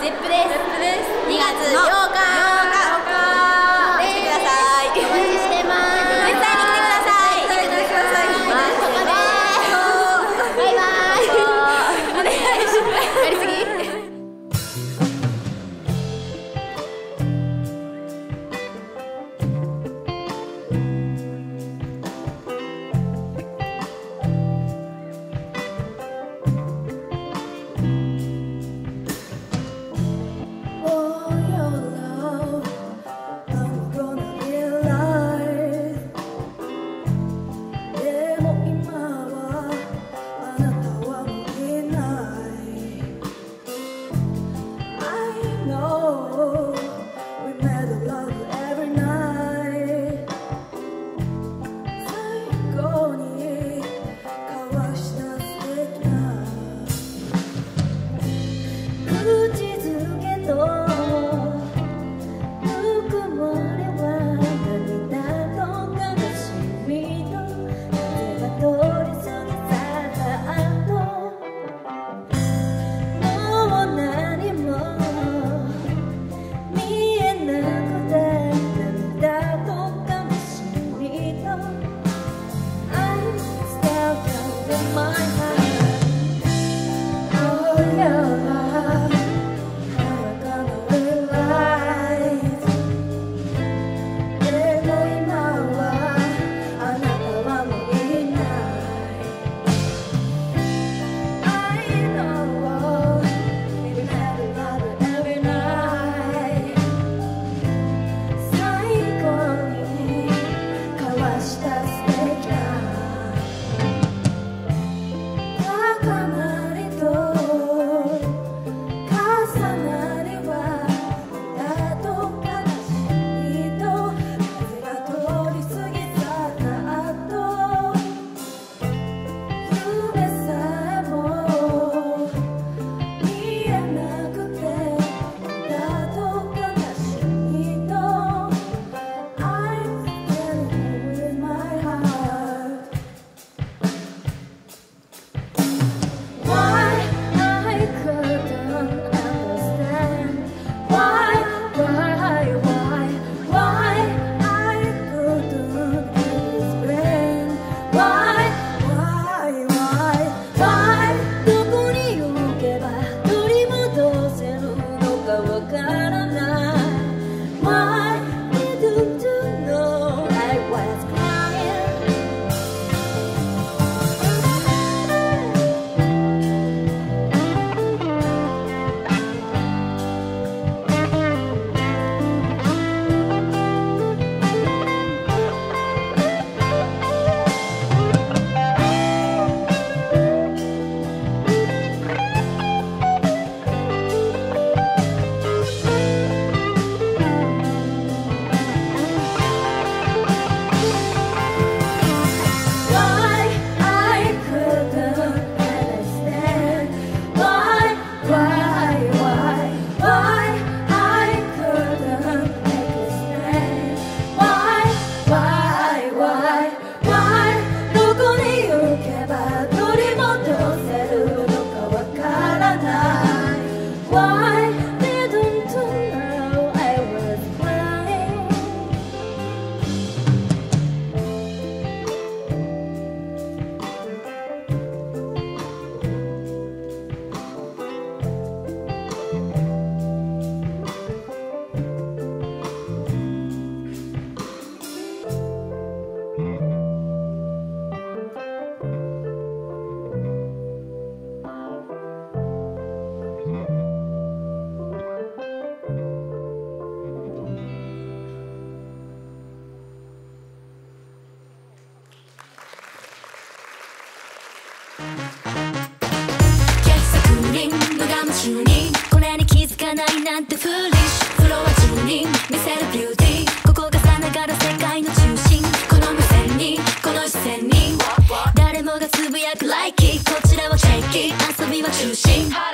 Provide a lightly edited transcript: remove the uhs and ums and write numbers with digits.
ZEPPです。2月8日来てください。お待ちしてます。絶対に来てください。バイバイ。お願いします。やりすぎ。 これに気づかないなんてフーリッシュ。フロア中に見せるビューティー、ここがさながら世界の中心。この目線にこの視線に誰もがつぶやく Like it、 こちらはチェッキー、遊びは中心。